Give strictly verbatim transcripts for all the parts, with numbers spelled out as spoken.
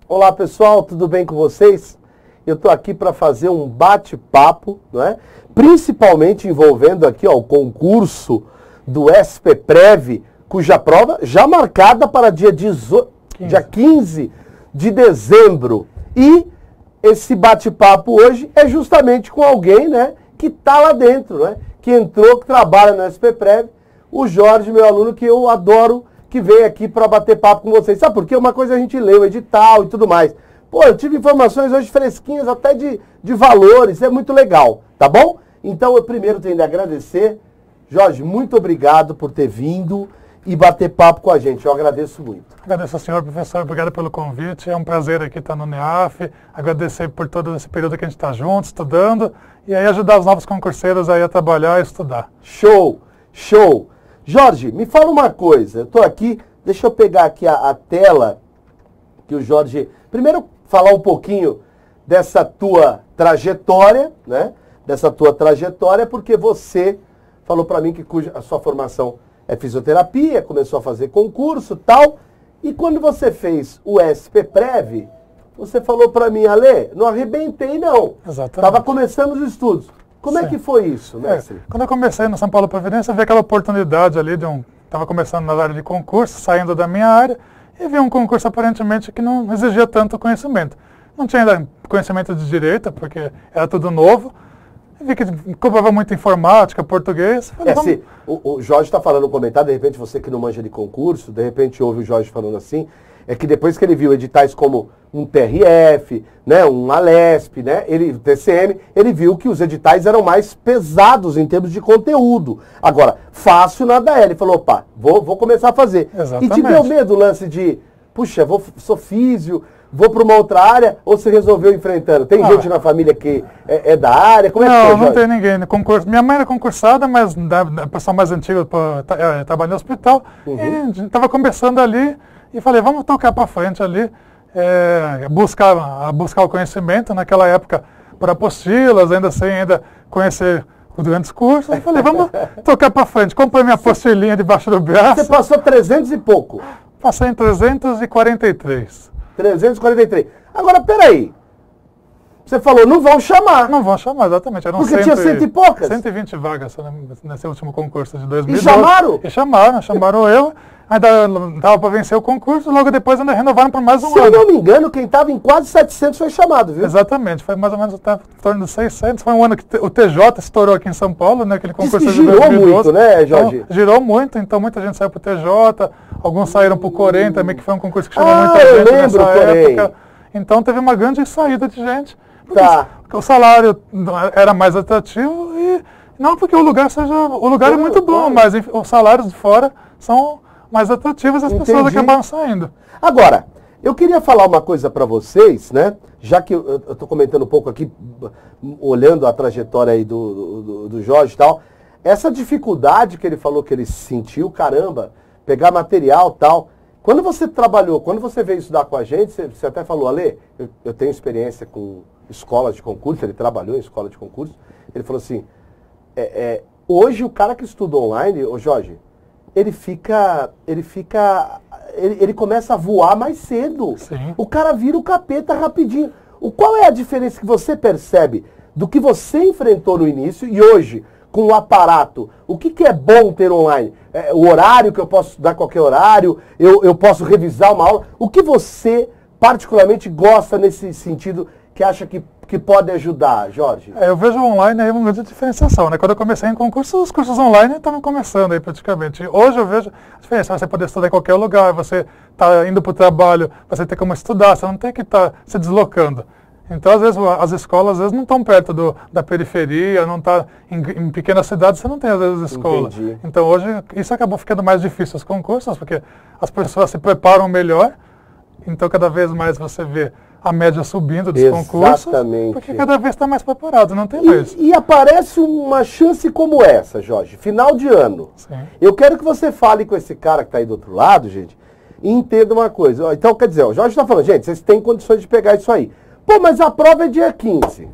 Olá pessoal, tudo bem com vocês? Eu estou aqui para fazer um bate-papo, não é? Principalmente envolvendo aqui ó, o concurso do SPPrev, cuja prova já marcada para dia, dezoito, dia quinze de dezembro. E esse bate-papo hoje é justamente com alguém, né, que está lá dentro, né, que entrou, que trabalha no SPPrev, o Jorge, meu aluno, que eu adoro, que veio aqui para bater papo com vocês. Sabe por quê? Uma coisa a gente lê o edital e tudo mais. Pô, eu tive informações hoje fresquinhas, até de, de valores, é muito legal, tá bom? Então eu primeiro tenho de agradecer. Jorge, muito obrigado por ter vindo e bater papo com a gente, eu agradeço muito. Agradeço ao senhor, professor, obrigado pelo convite, é um prazer aqui estar no NEAF, agradecer por todo esse período que a gente está junto, estudando, e aí ajudar os novos concurseiros aí a trabalhar e estudar. Show, show. Jorge, me fala uma coisa, eu estou aqui, deixa eu pegar aqui a, a tela, que o Jorge, primeiro falar um pouquinho dessa tua trajetória, né, dessa tua trajetória, porque você falou para mim que cuja, a sua formação é fisioterapia, começou a fazer concurso e tal, e quando você fez o SPPrev, você falou para mim, Ale, não arrebentei não. Exatamente. Estava começando os estudos. Como Sim. é que foi isso, mestre? É, quando eu comecei no São Paulo Providência, eu vi aquela oportunidade ali de um... Estava começando na área de concurso, saindo da minha área, e vi um concurso aparentemente que não exigia tanto conhecimento. Não tinha ainda conhecimento de direito, porque era tudo novo. Eu vi que cobrava muito informática, português. Falei, É, vamos... se, o, o Jorge está falando no comentário, de repente você que não manja de concurso, de repente ouve o Jorge falando assim, é que depois que ele viu editais como um T R F, né, um Alesp, né, ele, T C M, ele viu que os editais eram mais pesados em termos de conteúdo. Agora, fácil nada é. Ele falou, opa, vou, vou começar a fazer. Exatamente. E te deu medo o lance de, puxa, vou, sou físio, vou para uma outra área, ou você resolveu enfrentando? Tem ah, gente na família que é, é da área? Como é não, que foi, não Jorge? tem ninguém. Concurso. Minha mãe era concursada, mas da, da pessoa mais antiga pra, é, trabalhava no hospital. Uhum. E a gente estava começando ali e falei, vamos tocar para frente ali, é, buscar, buscar o conhecimento. Naquela época, por apostilas, ainda sem ainda conhecer os grandes cursos. Eu falei, vamos tocar para frente. Comprei minha apostilinha debaixo do braço. Você passou trezentos e pouco? Passei em trezentos e quarenta e três. trezentos e quarenta e três. Agora, peraí. Você falou, não vão chamar. Não vão chamar, exatamente. Eram Porque cento, tinha cento e poucas? cento e vinte vagas nesse último concurso de dois mil e E doze. chamaram? E chamaram, chamaram eu. Ainda dava para vencer o concurso, logo depois ainda renovaram por mais um Se ano. Se eu não me engano, quem estava em quase setecentos foi chamado, viu? Exatamente, foi mais ou menos até em torno de seiscentos. Foi um ano que o T J estourou aqui em São Paulo, né? Aquele concurso Diz que de girou dois mil e doze. muito, né, Jorge? Então, girou muito, então muita gente saiu para o T J, alguns saíram para o Corém também, que foi um concurso que chamou Ah, muita eu gente lembro, nessa Corém. época. Então teve uma grande saída de gente. Porque Tá. o salário era mais atrativo e não porque o lugar seja... O lugar Claro, é muito bom, claro. mas enfim, os salários de fora são mais atrativos e as Entendi. pessoas acabaram saindo. Agora, eu queria falar uma coisa para vocês, né? Já que eu estou comentando um pouco aqui, olhando a trajetória aí do, do, do Jorge e tal, essa dificuldade que ele falou que ele sentiu, caramba, pegar material e tal. Quando você trabalhou, quando você veio estudar com a gente, você, você até falou, Ale, eu, eu tenho experiência com escolas de concurso, ele trabalhou em escola de concurso, ele falou assim, é, é, hoje o cara que estuda online, ô Jorge, ele fica, ele fica, ele, ele começa a voar mais cedo. Sim. O cara vira o capeta rapidinho. O, qual é a diferença que você percebe do que você enfrentou no início e hoje, com o aparato? O que, que é bom ter online? É, o horário que eu posso estudar qualquer horário, eu, eu posso revisar uma aula. O que você particularmente gosta nesse sentido, que acha que, que pode ajudar, Jorge? É, eu vejo online aí uma grande diferenciação, né? Quando eu comecei em concurso, os cursos online estavam começando aí praticamente. Hoje eu vejo a diferença, você poder estudar em qualquer lugar, você está indo para o trabalho, você tem como estudar, você não tem que estar tá se deslocando. Então, às vezes, as escolas às vezes não estão perto do, da periferia, não está em, em pequenas cidades, você não tem, às vezes, escola. Entendi. Então, hoje, isso acabou ficando mais difícil, os concursos, porque as pessoas se preparam melhor, então, cada vez mais você vê a média subindo dos concursos, Exatamente. porque cada vez está mais preparado, não tem mais. E, e aparece uma chance como essa, Jorge, final de ano. Sim. Eu quero que você fale com esse cara que está aí do outro lado, gente, e entenda uma coisa. Então, quer dizer, o Jorge está falando, gente, vocês têm condições de pegar isso aí. Pô, mas a prova é dia quinze.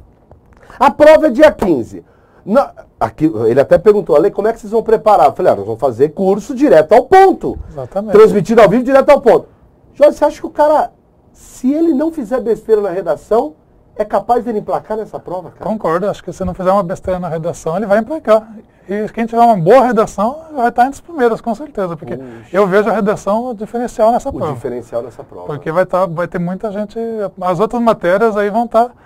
A prova é dia quinze. Na, aqui, ele até perguntou, Ale, como é que vocês vão preparar? Eu falei, ah, nós vamos fazer curso direto ao ponto. Exatamente. Transmitido ao vivo direto ao ponto. Jorge, você acha que o cara se ele não fizer besteira na redação, é capaz dele emplacar nessa prova, cara? Concordo, acho que se não fizer uma besteira na redação, ele vai emplacar. E quem tiver uma boa redação vai estar entre os primeiros, com certeza, porque Puxa. eu vejo a redação diferencial nessa o prova. O diferencial nessa prova. Porque vai, tá, vai ter muita gente, as outras matérias aí vão estar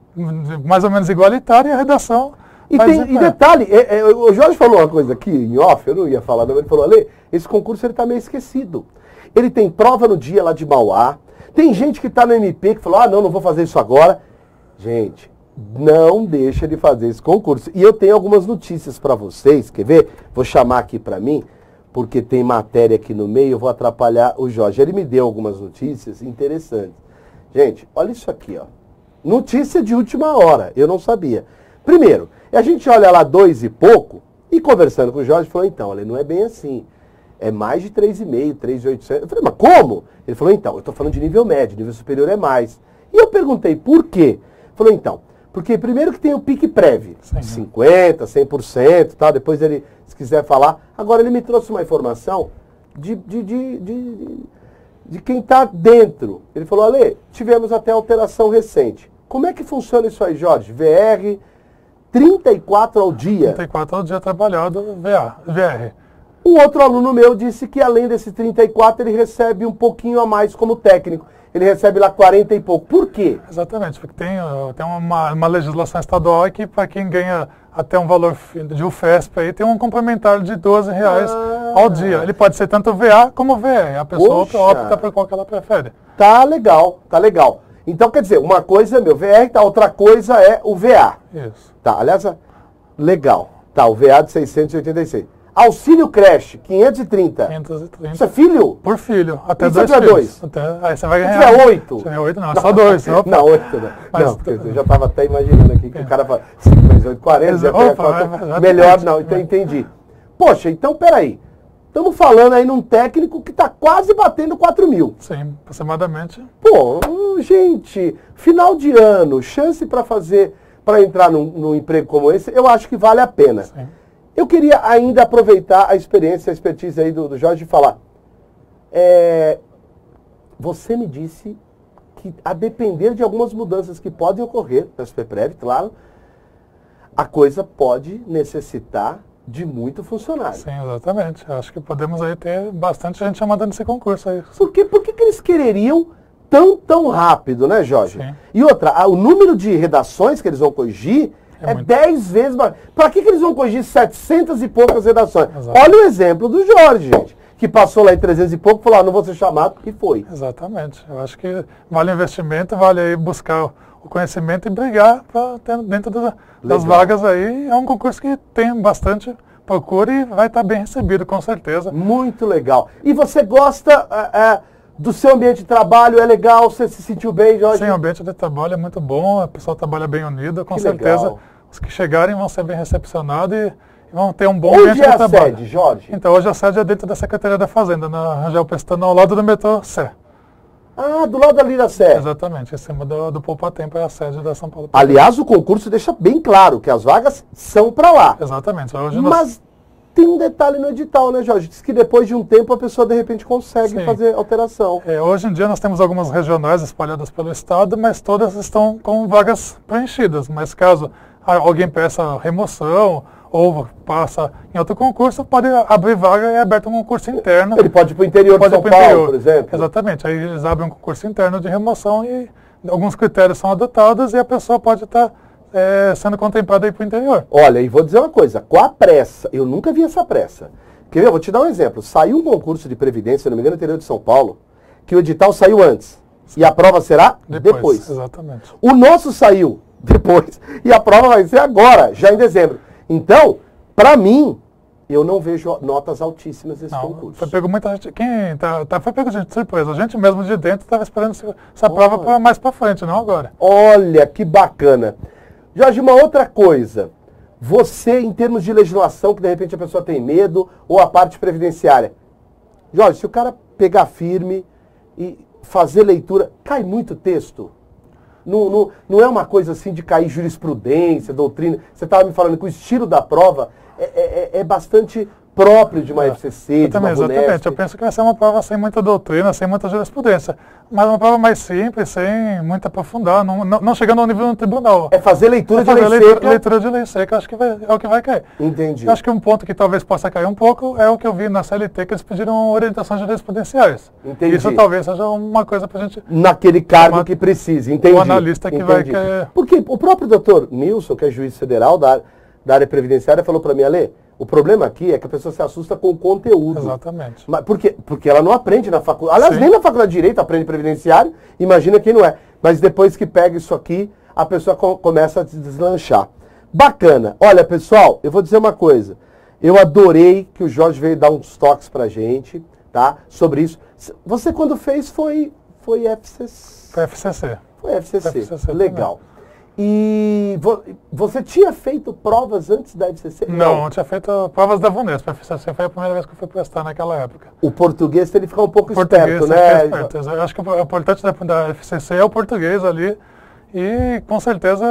mais ou menos igualitárias e a redação... E, tem, e detalhe, é, é, o Jorge falou uma coisa aqui em off, eu não ia falar, não, ele falou, Ale, esse concurso ele está meio esquecido. Ele tem prova no dia lá de Mauá, tem gente que está no M P que falou, ah, não, não vou fazer isso agora. Gente, não deixa de fazer esse concurso. E eu tenho algumas notícias para vocês, quer ver? Vou chamar aqui para mim, porque tem matéria aqui no meio, eu vou atrapalhar o Jorge. Ele me deu algumas notícias interessantes. Gente, olha isso aqui, ó. Notícia de última hora, eu não sabia. Primeiro, a gente olha lá dois e pouco, e conversando com o Jorge, falou, então, ele não é bem assim. É mais de três vírgula cinco, três mil e oitocentos. Eu falei, mas como? Ele falou, então, eu estou falando de nível médio, nível superior é mais. E eu perguntei, por quê? Ele falou, então, porque primeiro que tem o pique prévio, cinquenta por cento, cem por cento, tal, depois ele, se quiser falar. Agora, ele me trouxe uma informação de, de, de, de, de, de quem está dentro. Ele falou, Ale, tivemos até alteração recente. Como é que funciona isso aí, Jorge? V R... trinta e quatro ao dia. trinta e quatro ao dia trabalhado, V A, V R. Um outro aluno meu disse que além desses trinta e quatro, ele recebe um pouquinho a mais como técnico. Ele recebe lá quarenta e pouco. Por quê? Exatamente, porque tem, tem uma, uma legislação estadual que para quem ganha até um valor de U F E S P aí, tem um complementar de doze reais ah. ao dia. Ele pode ser tanto V A como V R. A pessoa Poxa. opta por qual que ela prefere. Tá legal, tá legal. Então, quer dizer, uma coisa é meu V R, tá, outra coisa é o V A. Isso. Tá, aliás, legal. Tá, o V A de seiscentos e oitenta e seis. Auxílio creche, quinhentos e trinta. quinhentos e trinta. Isso é filho? Por filho. Até e dois se filhos. dois? Até, aí você vai ganhar. Se tiver oito? Se tiver oito, não, é só dois. Opa. Não, oito não. Mas, não, porque eu já estava até imaginando aqui que é. o cara fala cinco vezes oito, quarenta, já pega quatro, melhor não, então entendi. Poxa, então peraí. Estamos falando aí num técnico que está quase batendo quatro mil. Sim, aproximadamente. Pô, gente, final de ano, chance para fazer, para entrar num, num emprego como esse, eu acho que vale a pena. Sim. Eu queria ainda aproveitar a experiência, a expertise aí do, do Jorge e falar. É, você me disse que, a depender de algumas mudanças que podem ocorrer na S P Prev, claro, a coisa pode necessitar de muito funcionário. Sim, exatamente. Eu acho que podemos aí ter bastante gente chamada nesse concurso aí. Por que, por que, que eles quereriam tão, tão rápido, né, Jorge? Sim. E outra, o número de redações que eles vão corrigir é, é dez vezes mais. Para que, que eles vão corrigir setecentas e poucas redações? Exato. Olha o exemplo do Jorge, gente, que passou lá em trezentos e pouco e falou, ah, não vou ser chamado, e foi. Exatamente. Eu acho que vale o investimento, vale aí buscar o conhecimento e brigar para ter dentro da, das vagas aí. É um concurso que tem bastante procura e vai estar bem recebido, com certeza. Muito legal. E você gosta é, é, do seu ambiente de trabalho? É legal? Você se sentiu bem, Jorge? Sim, o ambiente de trabalho é muito bom, o pessoal trabalha bem unido, com que certeza. Legal. Os que chegarem vão ser bem recepcionados e vão ter um bom Onde ambiente é de trabalho. Onde é a sede, Jorge? Então, hoje a sede é dentro da Secretaria da Fazenda, na Rangel Pestana, ao lado do metrô Sé. Ah, do lado ali da Sé. Exatamente, em cima do, do Poupa Tempo é a sede da São Paulo. Aliás, o concurso deixa bem claro que as vagas são para lá. Exatamente. Hoje Mas nós... tem um detalhe no edital, né, Jorge? Diz que depois de um tempo a pessoa de repente consegue Sim. fazer alteração. É, hoje em dia nós temos algumas regionais espalhadas pelo estado, mas todas estão com vagas preenchidas. Mas caso alguém peça remoção ou passa em outro concurso, pode abrir vaga e é aberto um concurso interno. Ele pode ir para o interior de São Paulo, interior. por exemplo? Exatamente. Aí eles abrem um concurso interno de remoção e alguns critérios são adotados e a pessoa pode estar é, sendo contemplada aí para o interior. Olha, e vou dizer uma coisa, com a pressa, eu nunca vi essa pressa. Quer ver? Eu vou te dar um exemplo. Saiu um concurso de Previdência, se não me engano, no interior de São Paulo, que o edital saiu antes. Sim. E a prova será depois. depois. Exatamente. O nosso saiu depois. E a prova vai ser agora, já em dezembro. Então, para mim, eu não vejo notas altíssimas nesse não, concurso. Foi pego muita gente. Quem tá, tá, foi pego gente de surpresa. A gente mesmo de dentro estava esperando essa prova pra mais para frente, não agora. Olha, que bacana. Jorge, uma outra coisa. Você, em termos de legislação, que de repente a pessoa tem medo, ou a parte previdenciária. Jorge, se o cara pegar firme e fazer leitura, cai muito texto? Não, não, não é uma coisa assim de cair jurisprudência, doutrina. Você estava me falando que o estilo da prova é, é, é bastante próprio de uma F C C, eu de também, uma exatamente. Vunesp. Eu penso que vai ser uma prova sem muita doutrina, sem muita jurisprudência, mas uma prova mais simples, sem muito aprofundar, não, não, não chegando ao nível do tribunal. É fazer leitura é de fazer lei leitura, seca. leitura de lei seca, acho que vai, é o que vai cair. Entendi. Eu acho que um ponto que talvez possa cair um pouco é o que eu vi na C L T, que eles pediram orientações jurisprudenciais. Entendi. Isso talvez seja uma coisa para a gente... Naquele cargo Uma, que precise, entendi. O analista que entendi. vai... Que... Porque o próprio doutor Nilson, que é juiz federal da, da área previdenciária, falou para mim, Ale, o problema aqui é que a pessoa se assusta com o conteúdo. Exatamente. Mas por quê? Porque ela não aprende na faculdade. Aliás, Sim. nem na faculdade de Direito aprende previdenciário, imagina quem não é. Mas depois que pega isso aqui, a pessoa co começa a se deslanchar. Bacana. Olha, pessoal, eu vou dizer uma coisa. Eu adorei que o Jorge veio dar uns toques pra gente, tá? Sobre isso. Você quando fez foi, foi F C C. Foi F C C. Foi F C C. F C C legal. Também. E vo você tinha feito provas antes da F C C? Não, não, eu tinha feito provas da Vunesp. A F C C foi a primeira vez que eu fui prestar naquela época. O português tem que ficar um pouco o esperto, né? Esperto. Eu acho que o importante da, da F C C é o português ali. E com certeza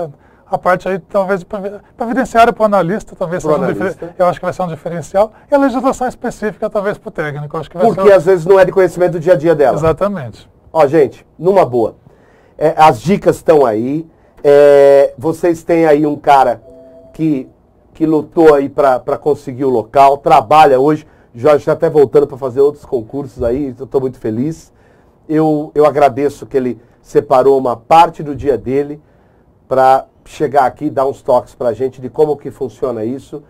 a parte aí, talvez, previdenciária para o analista, talvez pro seja analista. Um eu acho que vai ser um diferencial. E a legislação específica, talvez, para o técnico. Acho que vai Porque ser... às vezes não é de conhecimento do dia a dia dela. Exatamente. Ó, gente, numa boa. É, as dicas estão aí. É, vocês têm aí um cara que, que lutou aí para conseguir o local, trabalha hoje. Jorge está até voltando para fazer outros concursos aí, eu estou muito feliz. Eu, eu agradeço que ele separou uma parte do dia dele para chegar aqui e dar uns toques para a gente de como que funciona isso.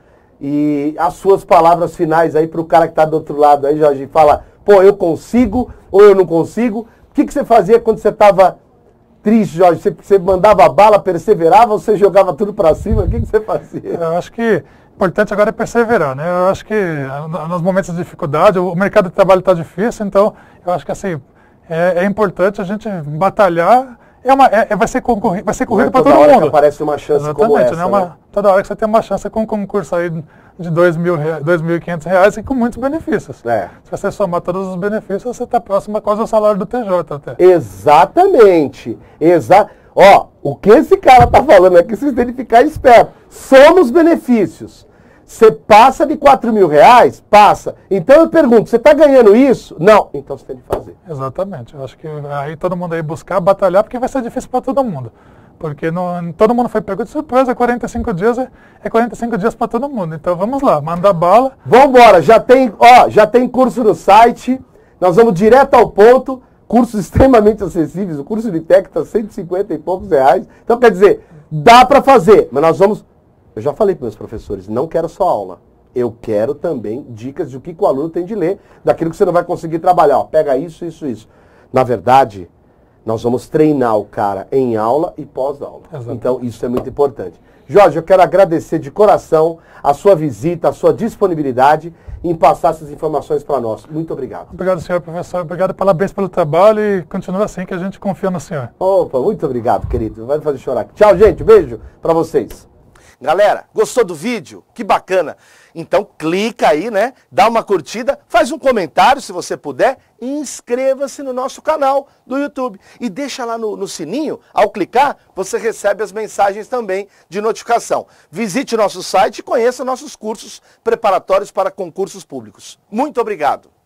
E as suas palavras finais aí para o cara que está do outro lado aí, Jorge, fala, pô, eu consigo ou eu não consigo? O que, que você fazia quando você estava triste, Jorge? Você, você mandava bala, perseverava ou você jogava tudo para cima? O que, que você fazia? Eu acho que o importante agora é perseverar, né? Eu acho que nos momentos de dificuldade, o mercado de trabalho está difícil, então eu acho que assim, é, é importante a gente batalhar. É uma, é, vai ser concorrido, vai ser corrido para todo hora mundo. Que aparece uma chance Exatamente, como essa, né? Uma, né? Toda hora que você tem uma chance com um concurso aí de dois mil e quinhentos reais e com muitos benefícios. É. Se você somar todos os benefícios, você está próximo a quase o salário do T J até. Exatamente. Exa Ó, o que esse cara tá falando aqui, vocês têm que ficar esperto. Somos benefícios. Você passa de quatro mil reais? Passa. Então eu pergunto, você está ganhando isso? Não. Então você tem que fazer. Exatamente. Eu acho que aí todo mundo aí buscar, batalhar, porque vai ser difícil para todo mundo. Porque não, todo mundo foi pego de surpresa, quarenta e cinco dias é, é quarenta e cinco dias para todo mundo. Então vamos lá, manda bala. Vambora, já tem, ó, já tem curso no site, nós vamos direto ao ponto, cursos extremamente acessíveis, o curso de técnica está cento e cinquenta e poucos reais. Então quer dizer, dá para fazer, mas nós vamos... Eu já falei para meus professores, não quero só aula. Eu quero também dicas de o que, que o aluno tem de ler, daquilo que você não vai conseguir trabalhar. Ó, pega isso, isso, isso. Na verdade, nós vamos treinar o cara em aula e pós-aula. Então, isso é muito importante. Jorge, eu quero agradecer de coração a sua visita, a sua disponibilidade em passar essas informações para nós. Muito obrigado. Obrigado, senhor professor. Obrigado, parabéns pelo trabalho e continua assim que a gente confia no senhor. Opa, muito obrigado, querido. Vai me fazer chorar. Tchau, gente. Beijo para vocês. Galera, gostou do vídeo? Que bacana! Então clica aí, né? Dá uma curtida, faz um comentário se você puder e inscreva-se no nosso canal do YouTube. E deixa lá no, no sininho, ao clicar, você recebe as mensagens também de notificação. Visite nosso site e conheça nossos cursos preparatórios para concursos públicos. Muito obrigado!